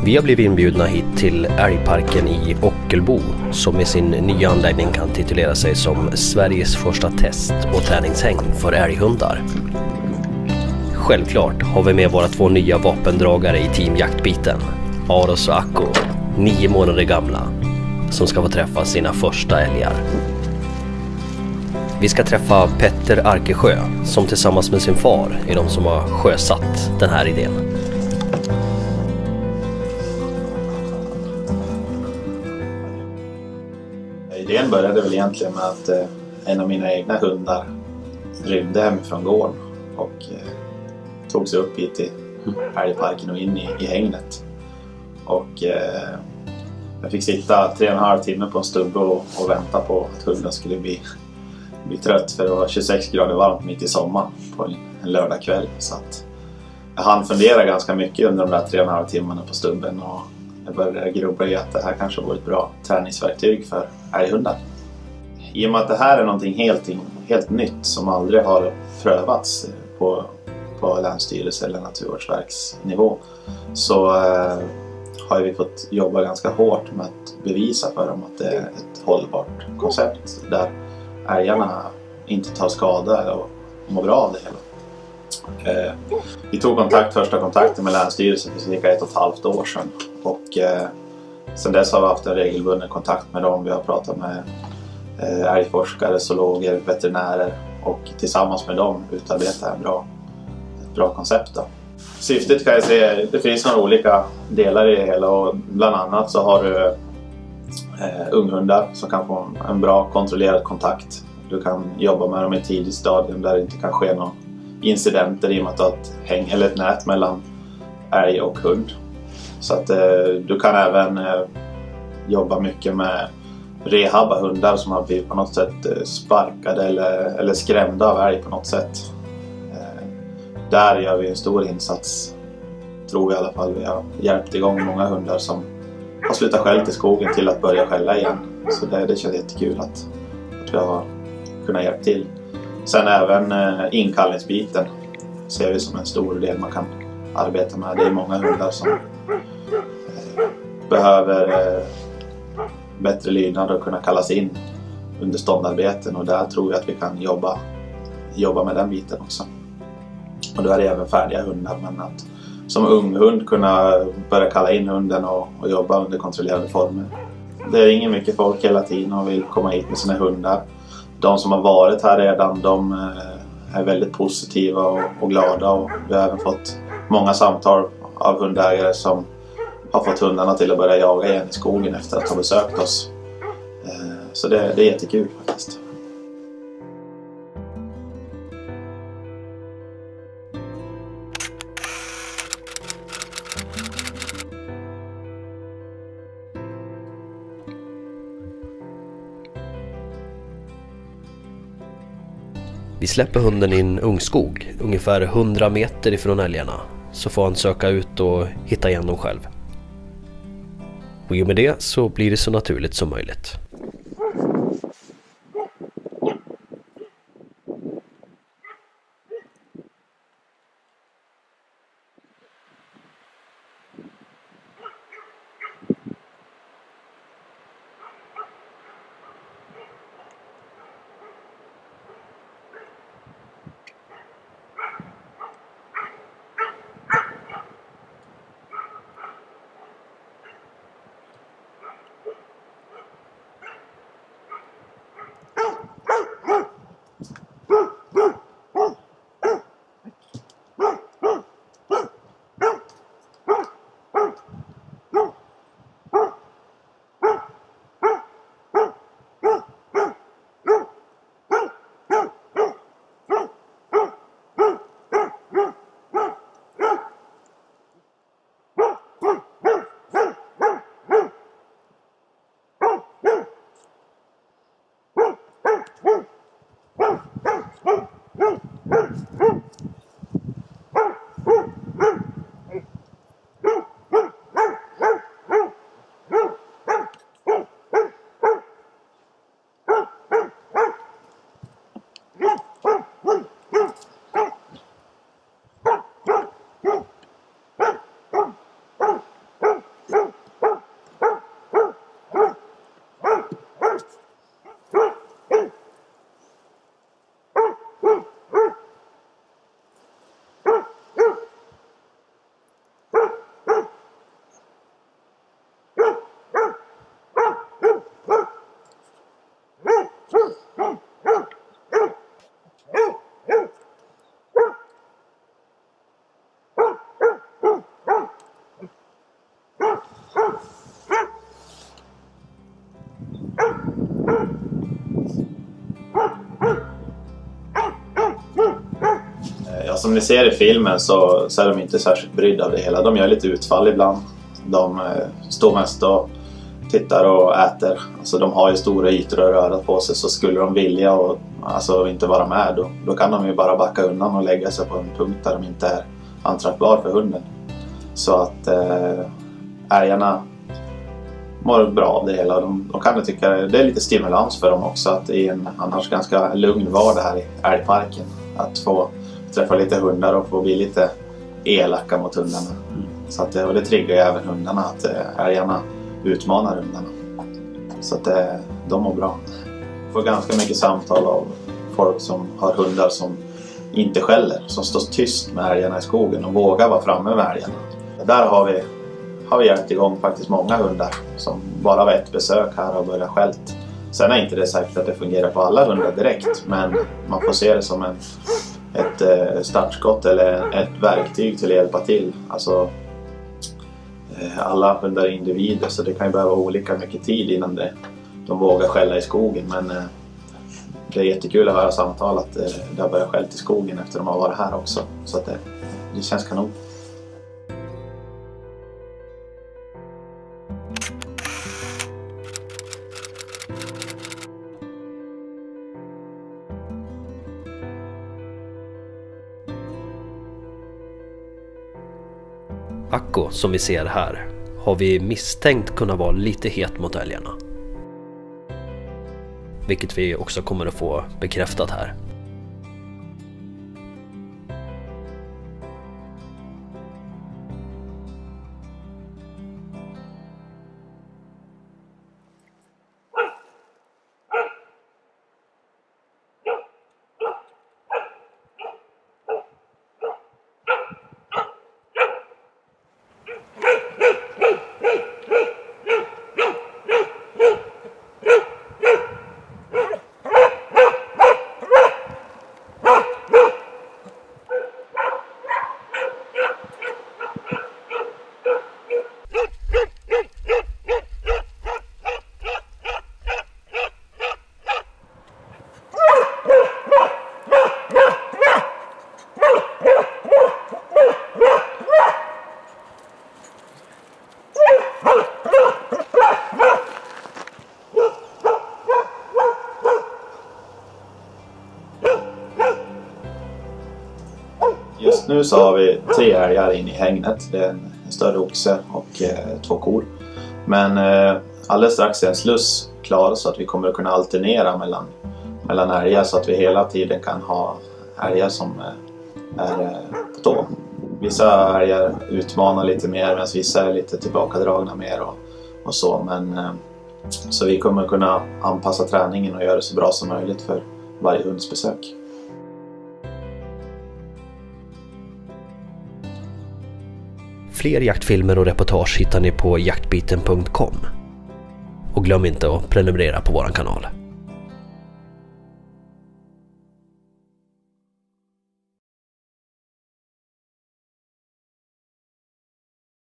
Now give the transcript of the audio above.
Vi har blivit inbjudna hit till älgparken i Ockelbo som med sin nya anläggning kan titulera sig som Sveriges första test- och träningshäng för älghundar. Självklart har vi med våra 2 nya vapendragare i Team Jaktbiten, Aros och Akko, 9 månader gamla, som ska få träffa sina första älgar. Vi ska träffa Petter Arkesjö som tillsammans med sin far är de som har sjösatt den här idén. Idén började väl egentligen med att en av mina egna hundar rymde hemifrån gården och tog sig upp hit till älgparken och in i hängnet. Och jag fick sitta 3,5 timmar på en stubbe och vänta på att hunden skulle bli trött, för det var 26 grader varmt mitt i sommaren på en lördagkväll. Så att jag hann fundera ganska mycket under de där 3,5 timmarna på stubben och jag började grubbla i att det här kanske var ett bra träningsverktyg för älghundar. I och med att det här är någonting helt nytt som aldrig har prövats på länsstyrelse eller naturvårdsverksnivå, så har vi fått jobba ganska hårt med att bevisa för dem att det är ett hållbart koncept där älgarna inte tar skada och mår bra av det hela. Vi tog första kontakten med länsstyrelsen för cirka 1,5 år sedan och sedan dess har vi haft en regelbunden kontakt med dem. Vi har pratat med älgforskare, zoologer, veterinärer och tillsammans med dem utarbetat ett bra koncept då. Syftet kan jag säga, det finns några olika delar i det hela och bland annat så har du unghundar som kan få en bra kontrollerad kontakt. Du kan jobba med dem i ett tidigt stadium där det inte kan ske några incidenter i och med att du har ett häng eller ett nät mellan älg och hund. Så att du kan även jobba mycket med rehabba hundar som har blivit på något sätt sparkade eller skrämda av älg på något sätt. Där gör vi en stor insats, tror vi i alla fall. Vi har hjälpt igång många hundar som har slutat skälla till skogen till att börja skälla igen. Så det känns jättekul att vi har kunnat hjälpa till. Sen även inkallningsbiten ser vi som en stor del man kan arbeta med. Det är många hundar som behöver bättre lydnad och kunna kallas in under ståndarbeten, och där tror vi att vi kan jobba med den biten också. Och då är det även färdiga hundar, men att som ung hund kunna börja kalla in hunden och jobba under kontrollerade former. Det ringer mycket folk hela tiden och vill komma hit med sina hundar. De som har varit här redan, de är väldigt positiva och glada, och vi har även fått många samtal av hundägare som har fått hundarna till att börja jaga igen i skogen efter att ha besökt oss. Så det är jättekul faktiskt. Vi släpper hunden i en ungskog, ungefär 100 meter ifrån älgarna, så får han söka ut och hitta igen dem själv. Och i och med det så blir det så naturligt som möjligt. som ni ser i filmen så är de inte särskilt brydda av det hela. De gör lite utfall ibland. De står mest och tittar och äter. Alltså de har ju stora ytor att röra på sig, så skulle de vilja och alltså inte vara med då kan de ju bara backa undan och lägga sig på en punkt där de inte är anträffbar för hunden. Så att älgarna mår bra av det hela. De kan ju tycka det är lite stimulans för dem också att i en annars ganska lugn vardag här i älgparken att få träffa lite hundar och få bli lite elaka mot hundarna. Så att det triggar ju även hundarna att älgarna utmanar hundarna. Så att de mår bra. Jag får ganska mycket samtal av folk som har hundar som inte skäller, som står tyst med älgarna i skogen och vågar vara framme med älgarna. Där har vi hjälpt igång faktiskt många hundar som bara var ett besök här och börjat skällt. Sen är inte det säkert att det fungerar på alla hundar direkt, men man får se det som ett startskott eller ett verktyg till att hjälpa till. Alltså, alla hundar är individer, så det kan ju behöva olika mycket tid innan de vågar skälla i skogen. Men det är jättekul att höra samtal att det har börjat skällt i skogen efter att de har varit här också. Så att det känns kanon. Akko, som vi ser här, har vi misstänkt kunna vara lite het mot älgarna. Vilket vi också kommer att få bekräftat här. Just nu så har vi 3 älgar in i hängnet. Det är en större oxe och 2 kor. Men alldeles strax är en sluss klar så att vi kommer att kunna alternera mellan älgar så att vi hela tiden kan ha älgar som är på tå. Vissa älgar utmanar lite mer medan vissa är lite tillbakadragna mer och så. Men så vi kommer att kunna anpassa träningen och göra det så bra som möjligt för varje hundsbesök. Fler jaktfilmer och reportage hittar ni på jaktbiten.com. Och glöm inte att prenumerera på vår kanal.